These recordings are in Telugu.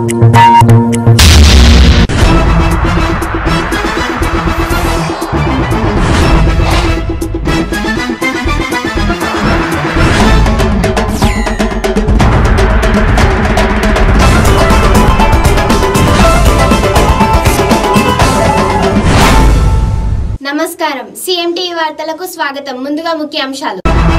నమస్కారం సిఎంటి వార్తలకు స్వాగతం. ముందుగా ముఖ్యాంశాలు.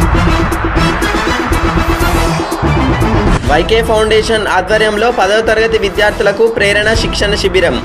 వైకే ఫౌండేషన్ ఆధ్వర్యంలో 10వ తరగతి విద్యార్థులకు ప్రేరణ శిక్షణ శిబిరం.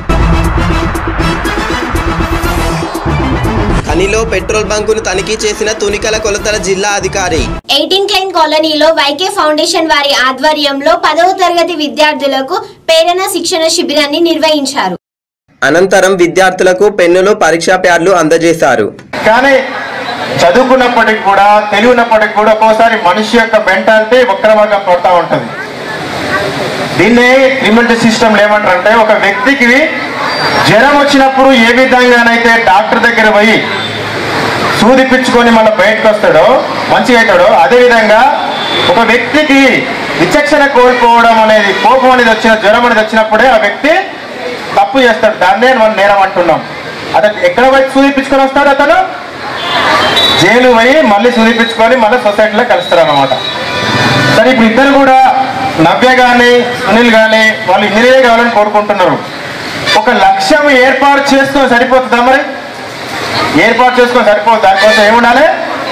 కనిలో పెట్రోల్ బంకును తనిఖీ చేసిన తునికల కొలతల జిల్లా అధికారి. 18 క్లైన్ కాలనీలో వైకే ఫౌండేషన్ వారి ఆధ్వర్యంలో 10వ తరగతి విద్యార్థులకు ప్రేరణ శిక్షణ శిబిరాన్ని నిర్వహించారు. అనంతరం విద్యార్థులకు పెన్నులు, పరీక్షా ప్యాడ్లు అందజేశారు. కానీ చదువుకున్నప్పటికి కూడా, తెలివినప్పటికి కూడా ఒక్కోసారి మనిషి యొక్క మెంటాలిటీ వక్రమార్గం పడుతూ ఉంటుంది. దీన్నే క్రిమినల్ సిస్టమ్ ఏమంటారంటే, ఒక వ్యక్తికి జ్వరం వచ్చినప్పుడు ఏ విధంగానైతే డాక్టర్ దగ్గర పోయి సూదిపించుకొని మళ్ళీ బయటకు వస్తాడో, మంచిగా అవుతాడో, అదేవిధంగా ఒక వ్యక్తికి విచక్షణ కోల్పోవడం అనేది, కోపం అనేది వచ్చిన, జ్వరం అనేది వచ్చినప్పుడే ఆ వ్యక్తి తప్పు చేస్తాడు. దాన్నే మనం నేరం అంటున్నాం. అతను ఎక్కడ పోయి సూదిపించుకొని వస్తాడు, అతను జైలు పోయి మళ్ళీ సూదిపించుకొని మళ్ళీ సొసైటీలో కలుస్తారు అన్నమాట. సరే, ఇప్పుడు ఇద్దరు కూడా నవ్య కానీ సునీల్ కానీ వాళ్ళు ఇంజనీరే కావాలని కోరుకుంటున్నారు. ఒక లక్ష్యం ఏర్పాటు చేసుకొని సరిపోతుందా? మరి ఏర్పాటు చేసుకొని సరిపోతుంది. దానికోసం ఏముండాలి?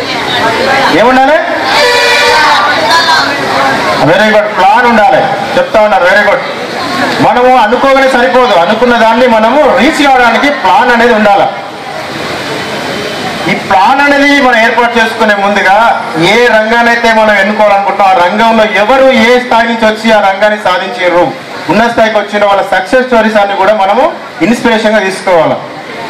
వెరీ గుడ్, ప్లాన్ ఉండాలి. చెప్తా ఉన్నారు, వెరీ గుడ్. మనము అనుకోగానే సరిపోదు, అనుకున్న దాన్ని మనము రీచ్ కావడానికి ప్లాన్ అనేది ఉండాలి. ఈ ప్లాన్ అనేది మనం ఏర్పాటు చేసుకునే ముందుగా ఏ రంగానైతే మనం ఎన్నుకోవాలనుకుంటాం, ఆ రంగంలో ఎవరు ఏ స్థాయి నుంచి వచ్చి ఆ రంగాన్ని సాధించారు, ఉన్న స్థాయికి వచ్చిన వాళ్ళ సక్సెస్ స్టోరీస్ అన్ని కూడా మనము ఇన్స్పిరేషన్గా తీసుకోవాలి.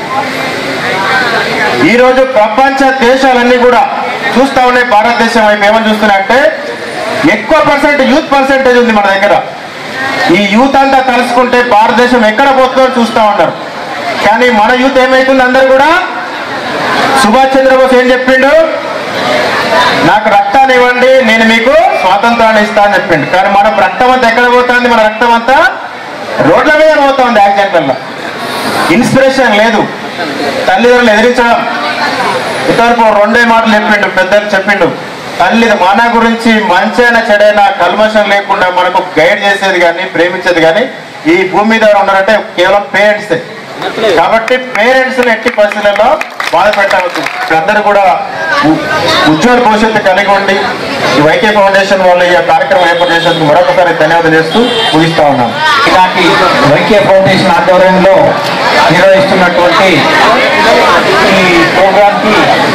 ఈరోజు ప్రపంచ దేశాలన్నీ కూడా చూస్తూ ఉన్నాయి భారతదేశం వైపు. ఏమని చూస్తున్నాయంటే, ఎక్కువ యూత్ పర్సెంటేజ్ ఉంది మన దగ్గర. ఈ యూత్ అంతా కలుసుకుంటే భారతదేశం ఎక్కడ పోతుందో చూస్తూ ఉన్నారు. కానీ మన యూత్ ఏమైతుంది? అందరూ కూడా సుభాష్ చంద్రబోస్ ఏం చెప్పిండు? నాకు రక్తాన్ని ఇవ్వండి, నేను మీకు స్వాతంత్రాన్ని ఇస్తా అని చెప్పిండు. కానీ మన రక్తం అంతా ఎక్కడ పోతుంది? మన రక్తం అంతా రోడ్ల మీద పోతుంది, యాక్సిడెంట్లలో. ఇన్స్పిరేషన్ లేదు. తల్లిదండ్రులు ఎదిరించడం, ఇతరులకు 2 మాటలు చెప్పిండు, పెద్దలు చెప్పిండు. తల్లి మన గురించి మంచైనా చెడైనా కల్మషం లేకుండా మనకు గైడ్ చేసేది కానీ ప్రేమించేది కానీ ఈ భూమి మీద ఉన్నారంటే కేవలం పేరెంట్సే. కాబట్టి పేరెంట్స్ ఎట్టి పరిస్థితుల్లో బాధ పెట్టవచ్చు. అందరూ కూడా ఉజ్వల భవిష్యత్తు కలిగి ఉండి ఈ వైకే ఫౌండేషన్ వాళ్ళు ఈ కార్యక్రమం ఏర్పాటు చేసేందుకు మరొకసారి ధన్యవాదాలు చేస్తూ ముగిస్తా ఉన్నాం. ఇలాంటి వైకే ఫౌండేషన్ ఆధ్వర్యంలో నిర్వహిస్తున్నటువంటి ఈ ప్రోగ్రాంకి,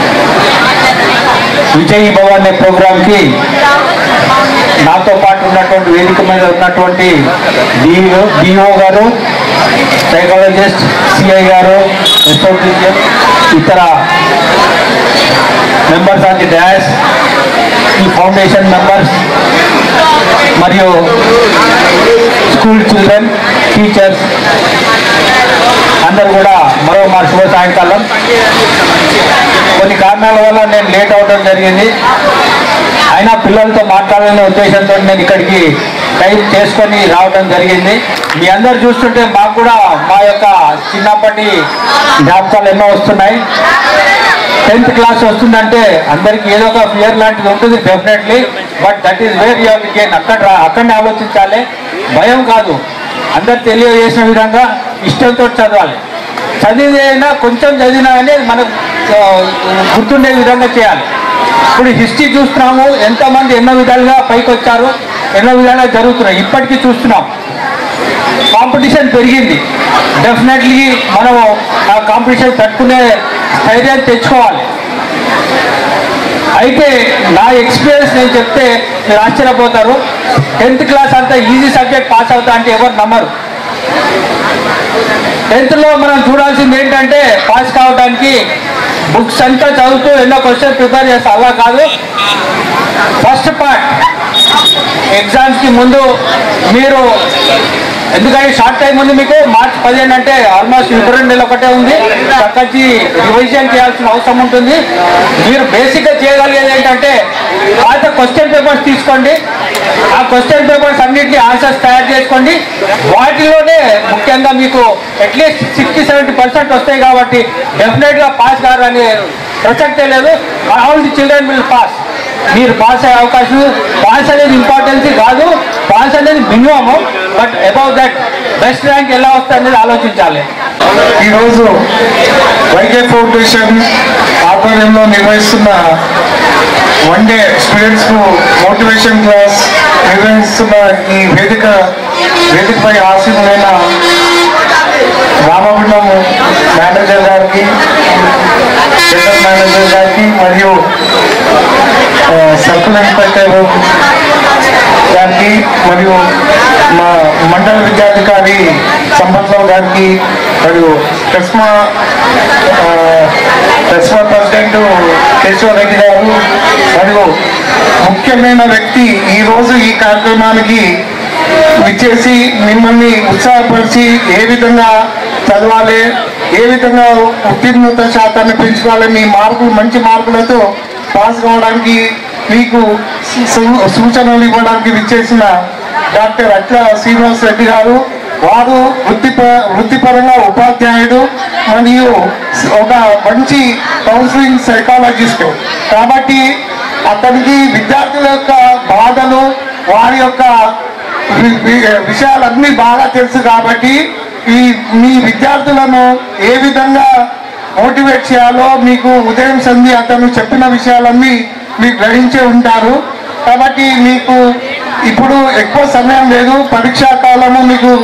విజయ్ భవన్ అనే ప్రోగ్రాంకి నాతో పాటు ఉన్నటువంటి వేదిక మీద ఉన్నటువంటి డిఓ గారు, సైకాలజిస్ట్, సిఐ గారు, ఎస్ఓటీఎం, ఇతర మెంబర్స్ ఆఫ్ ది డాష్, ఈ ఫౌండేషన్ మెంబర్స్ మరియు స్కూల్ చిల్డ్రన్, టీచర్స్ అందరూ కూడా మరో మా శుభ సాయంకాలం. కొన్ని కారణాల వల్ల నేను లేట్ అవడం జరిగింది. అయినా పిల్లలతో మాట్లాడాలనే ఉద్దేశంతో నేను ఇక్కడికి టైం చేసుకొని రావడం జరిగింది. మీ అందరు చూస్తుంటే మాకు కూడా మా యొక్క చిన్నప్పటి జ్ఞాపకాలు ఎన్నో వస్తున్నాయి. 10th క్లాస్ వస్తుందంటే అందరికీ ఏదో ఒక ఫియర్ లాంటిది ఉంటుంది definitely. But that is where you have to gain. అక్కడనే ఆలోచించాలి, భయం కాదు. అందరు తెలియజేసిన విధంగా ఇష్టంతో చదవాలి. చదివినా కొంచెం చదివినా కానీ మనకు గుర్తుండే విధంగా చేయాలి. ఇప్పుడు హిస్టరీ చూస్తున్నాము, ఎంతోమంది ఎన్నో విధాలుగా పైకి వచ్చారు, ఎన్నో విధాలుగా జరుగుతున్నాయి. ఇప్పటికీ చూస్తున్నాం కాంపిటీషన్ పెరిగింది. డెఫినెట్లీ మనం ఆ కాంపిటీషన్ తట్టుకునే ధైర్యం తెచ్చుకోవాలి. అయితే నా ఎక్స్పీరియన్స్ నేను చెప్తే మీరు ఆశ్చర్యపోతారు. 10th క్లాస్ అంతా ఈజీ సబ్జెక్ట్ పాస్ అవుతా అంటే ఎవరు నమ్మరు. 10th లో మనం చూడాల్సింది ఏంటంటే, పాస్ కావడానికి బుక్స్ అంతా చదువుతూ ఎన్నో క్వశ్చన్ ప్రిపేర్ చేస్తా. అలా కాదు. ఫస్ట్ పార్ట్ ఎగ్జామ్స్కి ముందు మీరు, ఎందుకంటే షార్ట్ టైం ఉంది మీకు, మార్చి 15 అంటే ఆల్మోస్ట్ 22 నెలలు ఒకటే ఉంది. చక్కటి రివిజన్ చేయాల్సిన అవసరం ఉంటుంది. మీరు బేసిక్గా చేయగలిగేది ఏంటంటే, పాత క్వశ్చన్ పేపర్స్ తీసుకోండి, ఆ క్వశ్చన్ పేపర్స్ అన్నింటినీ ఆన్సర్స్ తయారు చేసుకోండి. వాటిలోనే ముఖ్యంగా మీకు అట్లీస్ట్ 60-70% వస్తాయి కాబట్టి డెఫినెట్గా పాస్ కారు అనే ప్రసక్తే లేదు. All the children will pass. మీరు పాస్ అయ్యే అవకాశం. పాస్ అనేది ఇంపార్టెన్స్ కాదు, పాస్ అనేది minimum. But above that best rank ఎలా వస్తుంది అనేది ఆలోచించాలి. ఈరోజు వైకే ఫౌండేషన్ ఆధ్వర్యంలో నిర్వహిస్తున్న వన్ డే స్టూడెంట్స్ కు మోటివేషన్ క్లాస్ నిర్వహిస్తున్న ఈ వేదికపై ఆసీనులైన రామగుండం మేనేజర్ గారికి, జనరల్ మేనేజర్ గారికి మరియు సర్కిల్ ఇన్స్పెక్టర్ గారికి మరియు మా మండల విద్యాధికారి సంపత్రావు గారికి మరియు టెస్మా ప్రెసిడెంట్ కేశవరెడ్డి గారు మరియు ముఖ్యమైన వ్యక్తి ఈరోజు ఈ కార్యక్రమానికి విచ్చేసి మిమ్మల్ని ఉత్సాహపరిచి ఏ విధంగా చదవాలి, ఏ విధంగా ఉత్తీర్ణత శాతాన్ని పెంచుకోవాలి, మీ మార్కులు మంచి మార్కులతో పాస్ కావడానికి మీకు సూచనలు ఇవ్వడానికి విచ్చేసిన డాక్టర్ అట్ల శ్రీనివాస్ రెడ్డి గారు. వారు వృత్తిపరంగా ఉపాధ్యాయుడు మరియు ఒక మంచి కౌన్సిలింగ్ సైకాలజిస్ట్ కాబట్టి అతనికి విద్యార్థుల యొక్క బాధలు, వారి యొక్క విషయాలన్నీ బాగా తెలుసు కాబట్టి మీ విద్యార్థులను ఏ విధంగా మోటివేట్ చేయాలో మీకు ఉదయం సంధి అతను చెప్పిన విషయాలన్నీ మీకు గ్రహించే ఉంటారు. కాబట్టి మీకు ఇప్పుడు ఎక్కువ సమయం లేదు. పరీక్షా కాలము మీకు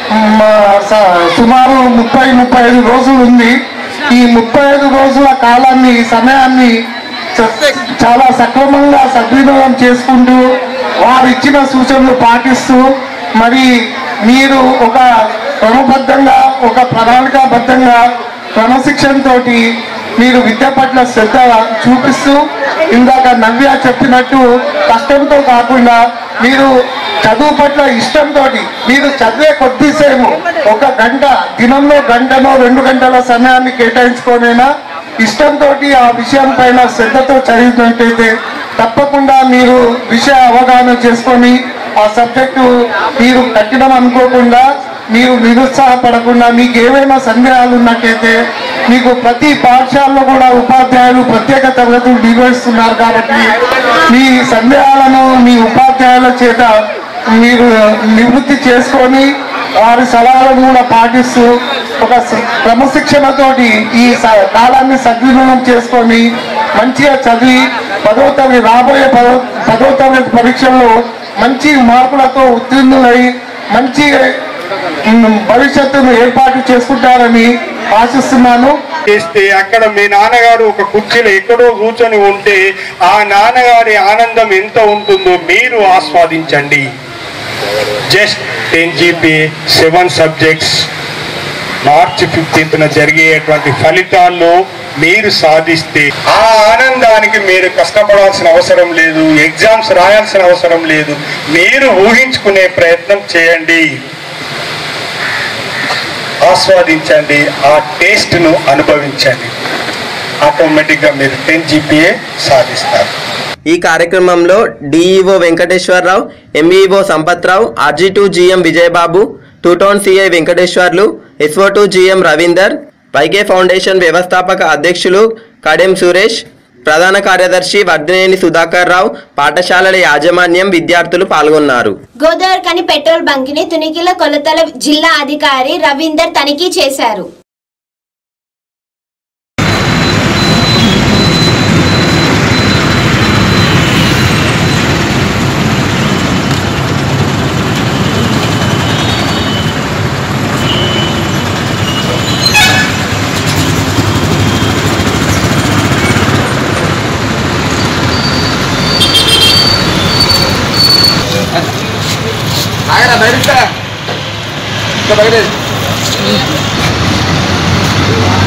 సుమారు 30-35 రోజులు ఉంది. ఈ 35 రోజుల సమయాన్ని చాలా సక్రమంగా సద్వినియోగం చేసుకుంటూ వారు ఇచ్చిన సూచనలు పాటిస్తూ మరి మీరు ఒక క్రమబద్ధంగా, ఒక ప్రణాళికాబద్ధంగా, క్రమశిక్షణతో మీరు విద్య పట్ల శ్రద్ధ చూపిస్తూ ఇందాక నవ్య చెప్పినట్టు కష్టంతో కాకుండా మీరు చదువు పట్ల ఇష్టంతో మీరు చదివే కొద్దిసేపు ఒక గంట, దినంలో గంటనో 2 గంటల సమయాన్ని కేటాయించుకోనైనా ఇష్టంతో ఆ విషయం పైన శ్రద్ధతో చదివినట్టయితే తప్పకుండా మీరు విషయ అవగాహన చేసుకొని ఆ సబ్జెక్టు మీరు కఠినం అనుకోకుండా, మీరు నిరుత్సాహపడకుండా, మీకు ఏవైనా సందేహాలు ఉన్నట్టయితే మీకు ప్రతి పాఠశాలలో కూడా ఉపాధ్యాయులు ప్రత్యేక తరగతులు నిర్వహిస్తున్నారు కాబట్టి మీ సందేహాలను మీ ఉపాధ్యాయుల చేత మీరు నివృత్తి చేసుకొని వారి సలహాలను కూడా పాటిస్తూ ఒక క్రమశిక్షణతోటి ఈ కాలాన్ని సద్వినియోగం చేసుకొని మంచిగా చదివి రాబోయే 10వ తరగతి పరీక్షల్లో మంచి మార్కులతో ఉత్తీర్ణులై మంచి భవిష్యత్తును ఏర్పాటు చేసుకుంటారని ఆశిస్తున్నాను. చేస్తే అక్కడ మీ నాన్నగారు ఒక కుర్చీలో ఎక్కడో కూర్చొని ఉంటే ఆ నాన్నగారి ఆనందం ఎంత ఉంటుందో మీరు ఆస్వాదించండి. జస్ట్ 10 GPA 7 సబ్జెక్ట్స్ మార్చి 15న జరిగేటువంటి ఫలితాల్లో మీరు సాధిస్తే ఆ ఆనందానికి మీరు కష్టపడాల్సిన అవసరం లేదు, ఎగ్జామ్స్ రాయాల్సిన అవసరం లేదు. మీరు ఊహించుకునే ప్రయత్నం చేయండి, ఆస్వాదించండి, ఆ టేస్ట్ను అనుభవించండి. ఆటోమేటిక్గా మీరు 10 GPA సాధిస్తారు. ఈ కార్యక్రమంలో DEO Venkateswararao, MEO Sampathrao, RG2 GM Vijayababu, 2 town CI Venkateswarlu, SO2 GM Ravinder, YK foundation వ్యవస్థాపక అధ్యక్షులు కడెం సురేష్, ప్రధాన కార్యదర్శి వర్ధినేని సుధాకర్ రావు, పాఠశాలల యాజమాన్యం, విద్యార్థులు పాల్గొన్నారు. గోదావరికని పెట్రోల్ బంక్ ని తునికిల కొలతల జిల్లా అధికారి రవీందర్ తనిఖీ చేశారు. Bagaimana?